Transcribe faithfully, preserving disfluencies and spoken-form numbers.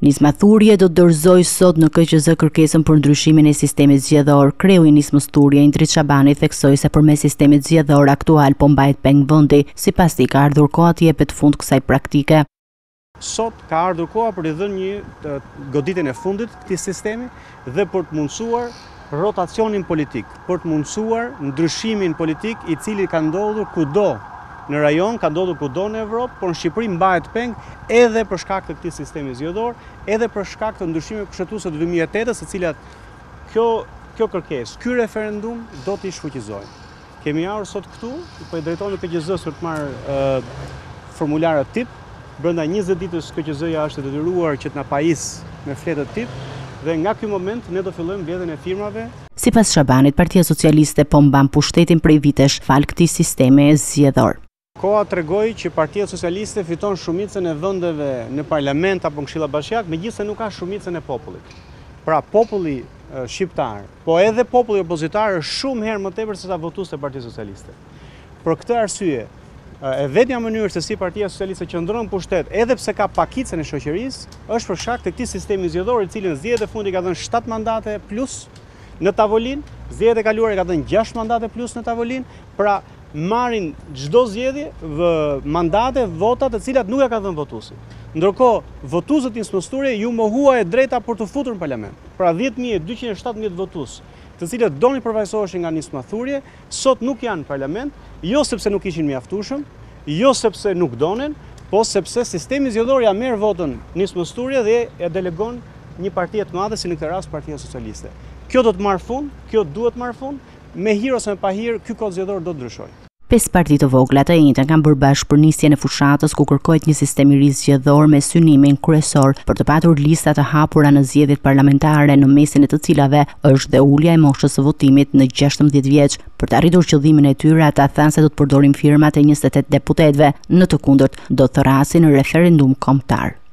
Nisma Thurje do të dorëzoj sot në K Q Z kërkesën për ndryshimin e sistemit zgjedhor. Kreu i Nismës Thurje, Indrit Shabani, theksoi se përmes sistemit zgjedhor aktual po mbahet peng vendi, sipas tij ka ardhur koha të jepet fund kësaj praktike. Sot ka ardhur koha për të dhënë një goditjen e fundit këtij sistemi dhe për të mundsuar rotacionin politik, për të mundsuar ndryshimin politik i cili ka ndodhur kudo në rajon, ka ndodhur kudo në Evropë, por në Shqipëri mbahet peng edhe për shkak të këtij sistemi zgjedhor, edhe për shkak të ndryshimeve kushtetuese të dy mijë e tetë, së cilat kjo kjo kërkesë, ky referendum do t'i shfuqizojë. Kemi ardhur sot këtu, po i drejtohemi K Q Z-s për të marrë uh, formularët tip. Brenda njëzet ditësh K Q Z-ja është detyruar që të na pajisë me fletët tip dhe nga ky moment ne do fillojmë mbledhjen e firmave. Sipas Shabanit, Partia Socialiste po mban pushtetin prej vitesh fal këtij sistemi zgjedhor. Koha tregoi që Partia Socialiste fiton shumicën e vendeve në parlament apo në Këshilla Bashkiake, megjithëse nuk ka shumicën e popullit. Pra populli e, shqiptar, po edhe populli opozitar është shumë herë më tepër se sa votues të Partisë Socialiste. Për këtë arsye, e vetmja mënyrë se si Partia Socialiste qëndron në pushtet, edhe pse ka pakicën e shoqërisë, është për shkak të këtij sistemi zgjedhor, i cili në zgjedhjet e fundit ka dhënë shtat mandate plus në tavolinë, zgjedhjet e kaluara ka dhënë gjashtë mandate plus në tavolinë, pra marrin çdo zgjedhje vë mandate, vota të cilat nuk ja ka dhënë votuesi. Ndërkohë, votuesët e Nismës Thurje ju mohuan e drejta për të futur në parlament. Pra dhjetë mijë e dyqind e shtatëmbëdhjetë votues, të cilët donin përfaqësoheshin nga Nisma Thurje, sot nuk janë në parlament, jo sepse nuk ishin mjaftueshëm, jo sepse nuk donin, po sepse sistemi zgjedhor ja merr votën Nismës Thurje dhe e delegon një parti të madhe, si në këtë rast Partia Socialiste. Kjo do të marrë fund, kjo duhet marrë fund, me hir ose me pa hir, ky kod zgjedhor do të ndryshojë. Pesë parti të vogla të njëjta kanë bërë bashkë për nisjen e fushatës ku kërkohet një sistem i ri zgjedhor me synimin kryesor për të patur lista të hapura në zgjedhjet parlamentare, në mesin e të cilave është dhe ulja e moshës së votimit në gjashtëmbëdhjetë vjeç. Për të arritur qëllimin e tyre, ata thanë se do të përdorin firmat e njëzet e tetë deputetëve, në të kundërt do të thrasin në referendum kombëtar.